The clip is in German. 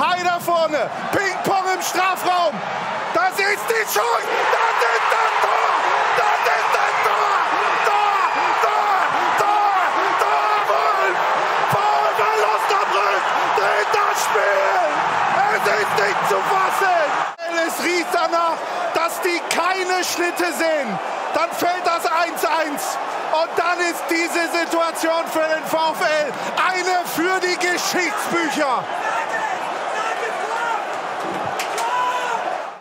Haider vorne, Ping-Pong im Strafraum. Das ist die Chance, das ist das Tor, das ist das Tor, Tor, Tor, Tor, Tor, Foul von Osnabrück, dreht das Spiel, es ist nicht zu fassen. Es riecht danach, dass die keine Schnitte sehen, dann fällt das 1-1. Und dann ist diese Situation für den VfL eine für die Geschichtsbücher.